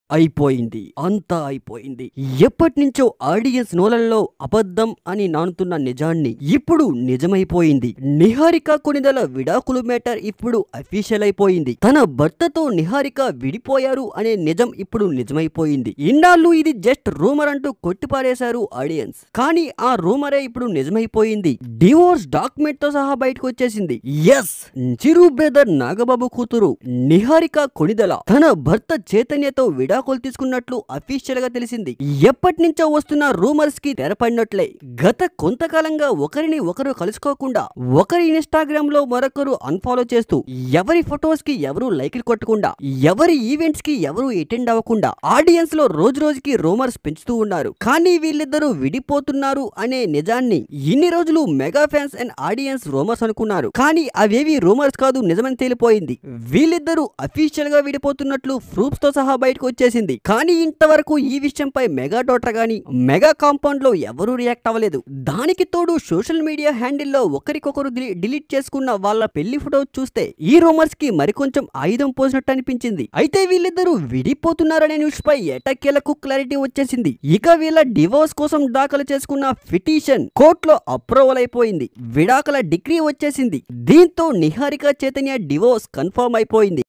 అయిపోయింది, అంతా అయిపోయింది. ఎప్పటినుంచో ఆడియన్స్ నోలల్లో అబద్ధం అని నానుతున్న నిజాన్ని ఇప్పుడు నిజమైపోయింది. నిహారిక కొనిదెల విడాకులు మేటర్ ఇప్పుడు అఫీషియల్ అయిపోయింది. తన భర్తతో నిహారిక విడిపోయారు అనే నిజం ఇప్పుడు నిజమైపోయింది. ఇన్నాళ్ళు ఇది జస్ట్ రూమర్ అంటూ కొట్టిపారేశారు ఆడియన్స్. కానీ ఆ రూమరే ఇప్పుడు నిజమైపోయింది. డివోర్స్ డాక్యుమెంట్ తో సహా బయటకు వచ్చేసింది. ఎస్, చిరు బ్రదర్ నాగబాబు కూతురు నిహారిక కొనిదెల తన భర్త చైతన్యతో విడాకులు తీసుకున్నట్లు అఫీషియల్ గా తెలిసింది. ఎప్పటి నుంచో వస్తున్న రూమర్స్ కి తెరపడినట్లే గత కొంతకాలంగా ఒకరిని ఒకరు కలుసుకోకుండా, ఒకరి ఇన్స్టాగ్రామ్ లో మరొకరు అన్ఫాలో చేస్తూ, ఎవరి ఫొటోస్ కి ఎవరు లైక్లు కొట్టకుండా, ఎవరి ఈవెంట్స్ కి ఎవరు అటెండ్ అవ్వకుండా ఆడియన్స్ లో రోజు రోజుకి రూమర్స్ పెంచుతూ ఉన్నారు. కానీ వీళ్ళిద్దరూ విడిపోతున్నారు అనే నిజాన్ని ఇన్ని రోజులు mega fans and audience rumours అనుకున్నారు. కానీ అవేవి రూమర్స్ కాదు, నిజమని తేలిపోయింది. వీళ్ళిద్దరూ అఫీషియల్ గా విడిపోతున్నట్లు ప్రూఫ్స్ తో సహా బయటకు వచ్చేసింది. కానీ ఇంతవరకు ఈ విషయంపై మెగా డాటర్ గాని, మెగా కాంపౌండ్ లో ఎవరూ రియాక్ట్ అవ్వలేదు. దానికి తోడు సోషల్ మీడియా హ్యాండిల్లో ఒకరికొకరు డిలీట్ చేసుకున్న వాళ్ళ పెళ్లి ఫోటో చూస్తే ఈ రూమర్స్ కి మరికొంచెం ఆయుధం పోసినట్టు అనిపించింది. అయితే వీళ్ళిద్దరూ విడిపోతున్నారనే న్యూస్ పై ఎటకేలకు క్లారిటీ వచ్చేసింది. ఇక వీళ్ళ డివోర్స్ కోసం దాఖలు చేసుకున్న పిటిషన్ కోర్టులో అప్రూవల్ అయిపోయింది. విడాకుల డిగ్రీ వచ్చేసింది. దీంతో నిహారిక చైతన్య డివోర్స్ కన్ఫర్మ్ అయిపోయింది.